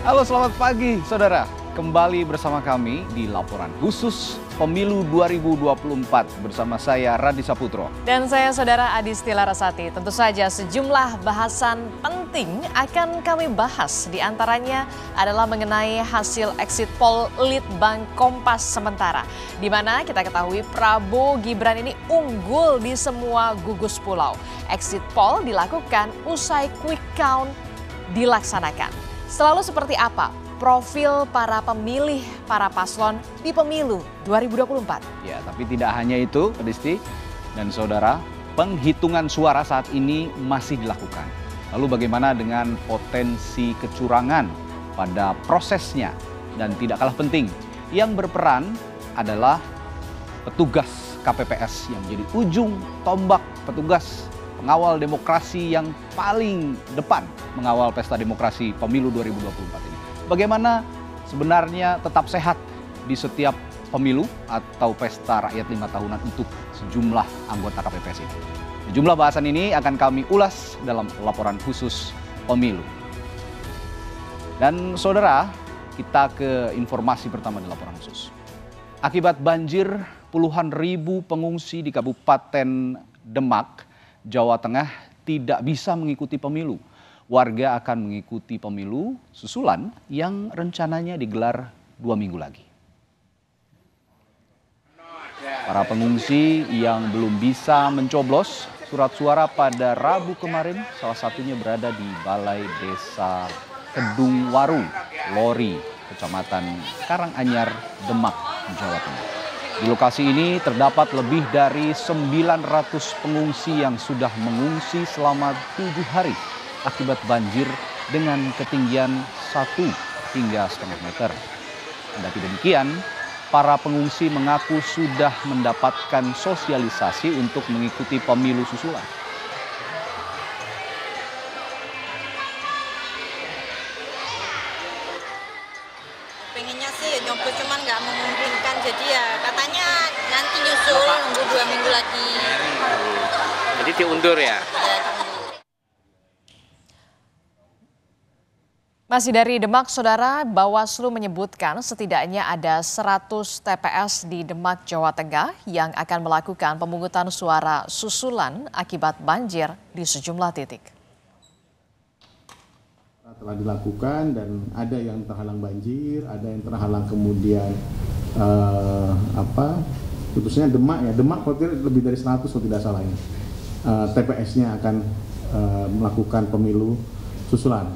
Halo, selamat pagi saudara. Kembali bersama kami di laporan khusus Pemilu 2024 bersama saya Radi Saputro. Dan saya saudara Adisti Larasati. Tentu saja sejumlah bahasan penting akan kami bahas. Di antaranya adalah mengenai hasil exit poll Litbang Kompas sementara. Di mana kita ketahui Prabowo Gibran ini unggul di semua gugus pulau. Exit poll dilakukan usai quick count dilaksanakan. Selalu seperti apa profil para pemilih, para paslon di pemilu 2024? Ya, tapi tidak hanya itu, Adisti dan saudara, penghitungan suara saat ini masih dilakukan. Lalu bagaimana dengan potensi kecurangan pada prosesnya? Dan tidak kalah penting, yang berperan adalah petugas KPPS yang menjadi ujung tombak petugas pengawal demokrasi yang paling depan mengawal pesta demokrasi pemilu 2024 ini. Bagaimana sebenarnya tetap sehat di setiap pemilu atau pesta rakyat 5 tahunan untuk sejumlah anggota KPPS ini. Sejumlah bahasan ini akan kami ulas dalam laporan khusus pemilu. Dan saudara, kita ke informasi pertama di laporan khusus. Akibat banjir, puluhan ribu pengungsi di Kabupaten Demak, Jawa Tengah tidak bisa mengikuti pemilu. Warga akan mengikuti pemilu susulan yang rencananya digelar 2 minggu lagi. Para pengungsi yang belum bisa mencoblos surat suara pada Rabu kemarin, salah satunya berada di Balai Desa Kedung Waru, Lori, Kecamatan Karanganyar, Demak, Jawa Tengah. Di lokasi ini terdapat lebih dari 900 pengungsi yang sudah mengungsi selama 7 hari akibat banjir dengan ketinggian 1 hingga 1,5 meter. Kendati demikian, para pengungsi mengaku sudah mendapatkan sosialisasi untuk mengikuti pemilu susulan. Pengennya sih nyoblos cuman nggak memungkinkan, jadi ya katanya nanti nyusul nunggu 2 minggu lagi. Jadi diundur ya? Masih dari Demak, saudara, Bawaslu menyebutkan setidaknya ada 100 TPS di Demak, Jawa Tengah yang akan melakukan pemungutan suara susulan akibat banjir di sejumlah titik. Telah dilakukan dan ada yang terhalang banjir, ada yang terhalang kemudian khususnya Demak ya, Demak lebih dari 100 kalau tidak salah ini. TPS-nya akan melakukan pemilu susulan.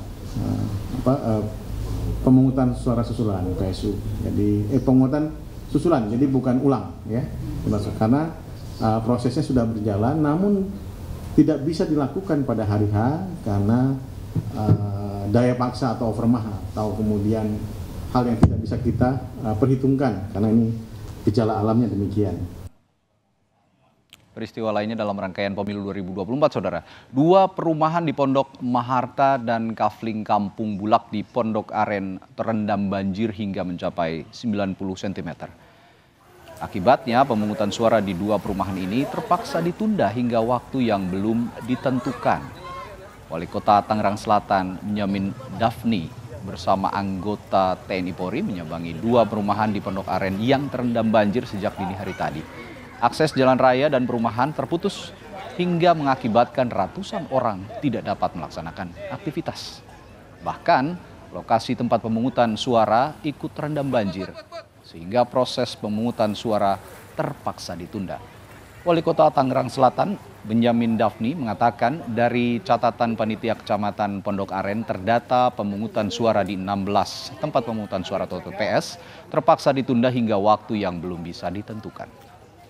Pemungutan suara susulan PSU. Jadi pemungutan susulan, jadi bukan ulang ya. Karena prosesnya sudah berjalan, namun tidak bisa dilakukan pada hari H karena daya paksa atau overmahal atau kemudian hal yang tidak bisa kita perhitungkan karena ini gejala alamnya demikian. Peristiwa lainnya dalam rangkaian pemilu 2024, saudara. 2 perumahan di Pondok Maharta dan Kafling Kampung Bulak di Pondok Aren terendam banjir hingga mencapai 90 cm. Akibatnya pemungutan suara di 2 perumahan ini terpaksa ditunda hingga waktu yang belum ditentukan. Wali Kota Tangerang Selatan Benyamin Dafni bersama anggota TNI Polri menyambangi 2 perumahan di Pondok Aren yang terendam banjir sejak dini hari tadi. Akses jalan raya dan perumahan terputus hingga mengakibatkan ratusan orang tidak dapat melaksanakan aktivitas. Bahkan lokasi tempat pemungutan suara ikut terendam banjir sehingga proses pemungutan suara terpaksa ditunda. Wali Kota Tangerang Selatan Benyamin Dafni mengatakan dari catatan panitia Kecamatan Pondok Aren terdata pemungutan suara di 16 tempat pemungutan suara atau TPS terpaksa ditunda hingga waktu yang belum bisa ditentukan.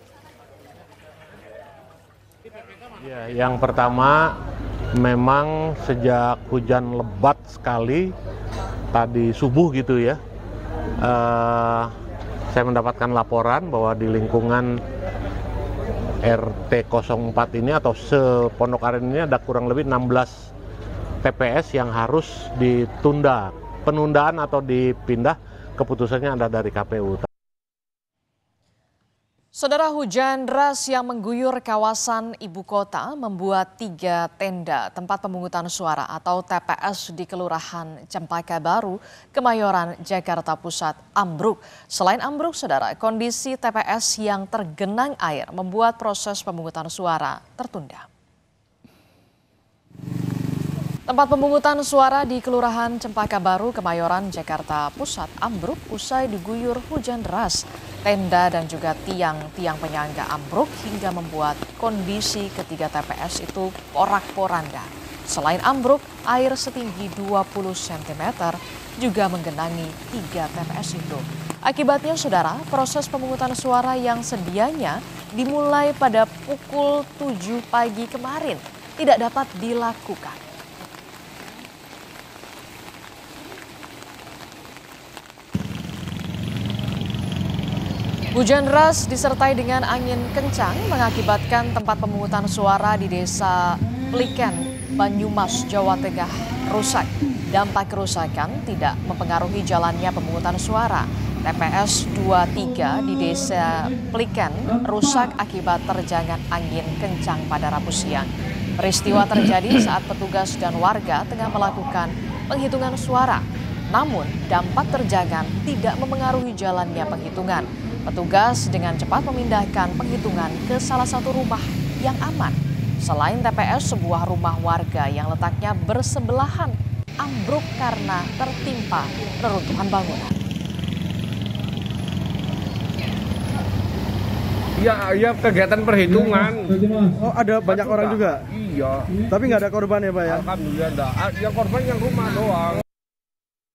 Ya, yang pertama memang sejak hujan lebat sekali tadi subuh gitu ya, saya mendapatkan laporan bahwa di lingkungan RT 04 ini atau se-Pondok Aren ini ada kurang lebih 16 TPS yang harus ditunda. Penundaan atau dipindah keputusannya ada dari KPU. Saudara, hujan deras yang mengguyur kawasan ibu kota membuat 3 tenda tempat pemungutan suara atau TPS di Kelurahan Cempaka Baru, Kemayoran, Jakarta Pusat ambruk. Selain ambruk, saudara, kondisi TPS yang tergenang air membuat proses pemungutan suara tertunda. Tempat pemungutan suara di Kelurahan Cempaka Baru, Kemayoran, Jakarta Pusat ambruk usai diguyur hujan deras. Tenda dan juga tiang-tiang penyangga ambruk hingga membuat kondisi ketiga TPS itu porak-poranda. Selain ambruk, air setinggi 20 cm juga menggenangi 3 TPS itu. Akibatnya, saudara, proses pemungutan suara yang sedianya dimulai pada pukul 7 pagi kemarin tidak dapat dilakukan. Hujan deras disertai dengan angin kencang mengakibatkan tempat pemungutan suara di Desa Pliken, Banyumas, Jawa Tengah rusak. Dampak kerusakan tidak mempengaruhi jalannya pemungutan suara. TPS 23 di Desa Pliken rusak akibat terjangan angin kencang pada Rabu siang. Peristiwa terjadi saat petugas dan warga tengah melakukan penghitungan suara. Namun, dampak terjangan tidak mempengaruhi jalannya penghitungan. Petugas dengan cepat memindahkan penghitungan ke salah satu rumah yang aman. Selain TPS, sebuah rumah warga yang letaknya bersebelahan ambruk karena tertimpa reruntuhan bangunan. Iya, kegiatan perhitungan. Oh, ada banyak orang juga? Iya. Tapi nggak ada korban ya, Pak ya? Alhamdulillah enggak. Yang korban yang rumah doang.